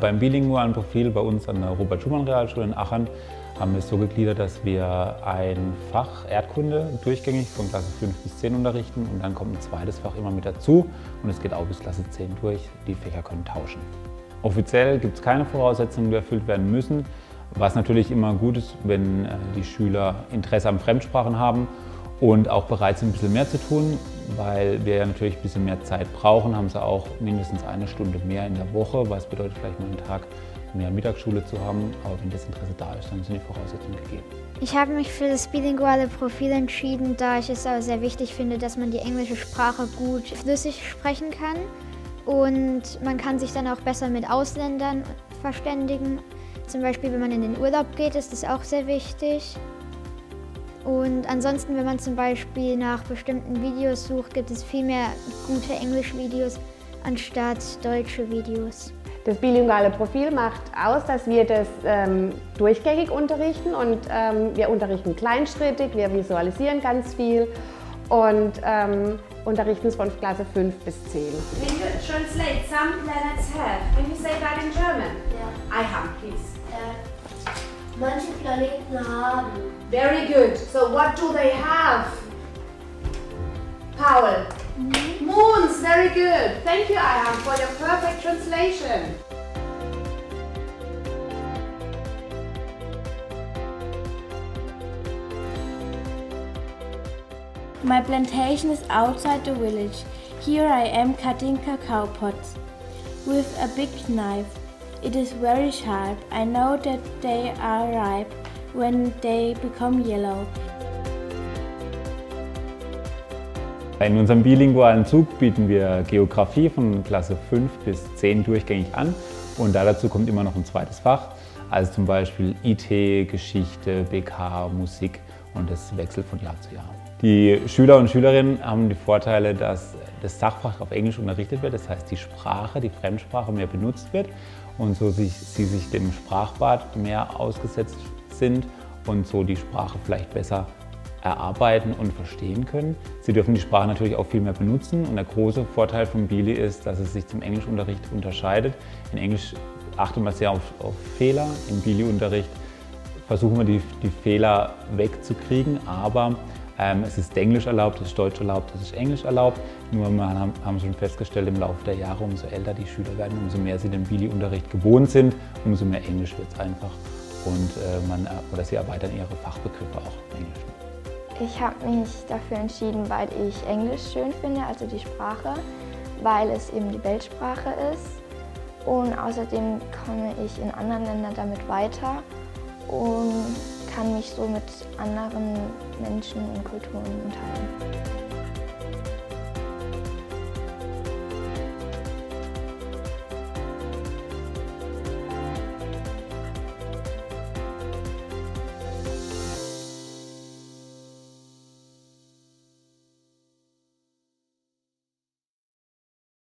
Beim bilingualen Profil bei uns an der Robert-Schumann-Realschule in Aachen haben wir es so gegliedert, dass wir ein Fach Erdkunde durchgängig von Klasse 5 bis 10 unterrichten und dann kommt ein zweites Fach immer mit dazu und es geht auch bis Klasse 10 durch. Die Fächer können tauschen. Offiziell gibt es keine Voraussetzungen, die erfüllt werden müssen, was natürlich immer gut ist, wenn die Schüler Interesse an Fremdsprachen haben und auch bereit sind, ein bisschen mehr zu tun, weil wir ja natürlich ein bisschen mehr Zeit brauchen, haben sie auch mindestens eine Stunde mehr in der Woche, was bedeutet vielleicht mal einen Tag mehr Mittagsschule zu haben, aber wenn das Interesse da ist, dann sind die Voraussetzungen gegeben. Ich habe mich für das bilinguale Profil entschieden, da ich es aber sehr wichtig finde, dass man die englische Sprache gut flüssig sprechen kann und man kann sich dann auch besser mit Ausländern verständigen. Zum Beispiel, wenn man in den Urlaub geht, ist das auch sehr wichtig. Und ansonsten, wenn man zum Beispiel nach bestimmten Videos sucht, gibt es viel mehr gute Englisch-Videos anstatt deutsche Videos. Das bilinguale Profil macht aus, dass wir das durchgängig unterrichten und wir unterrichten kleinschrittig, wir visualisieren ganz viel und unterrichten es von Klasse 5 bis 10. Can you translate some planets have? Can you say that in German? Ja. I have, please. Manche Planeten haben. Very good. So what do they have? Paul? Moons. Very good. Thank you, Ayhan, for your perfect translation. My plantation is outside the village. Here I am cutting cacao pods with a big knife. It is very sharp. I know that they are ripe when they become yellow. In unserem bilingualen Zug bieten wir Geografie von Klasse 5 bis 10 durchgängig an und dazu kommt immer noch ein zweites Fach, also zum Beispiel IT, Geschichte, BK, Musik und das wechselt von Jahr zu Jahr. Die Schüler und Schülerinnen haben die Vorteile, dass das Sachfach auf Englisch unterrichtet wird, das heißt die Sprache, die Fremdsprache mehr benutzt wird und so sie sich dem Sprachbad mehr ausgesetzt sind und so die Sprache vielleicht besser erarbeiten und verstehen können. Sie dürfen die Sprache natürlich auch viel mehr benutzen und der große Vorteil von Bili ist, dass es sich zum Englischunterricht unterscheidet. In Englisch achtet man sehr auf Fehler, im Bili-Unterricht versuchen wir die Fehler wegzukriegen, aber es ist Englisch erlaubt, es ist Deutsch erlaubt, es ist Englisch erlaubt. Nur wir haben schon festgestellt, im Laufe der Jahre, umso älter die Schüler werden, umso mehr sie den Bili-Unterricht gewohnt sind, umso mehr Englisch wird es einfach und sie erweitern ihre Fachbegriffe auch im Englischen. Ich habe mich dafür entschieden, weil ich Englisch schön finde, also die Sprache, weil es eben die Weltsprache ist und außerdem komme ich in anderen Ländern damit weiter und kann mich so mit anderen Menschen und Kulturen unterhalten.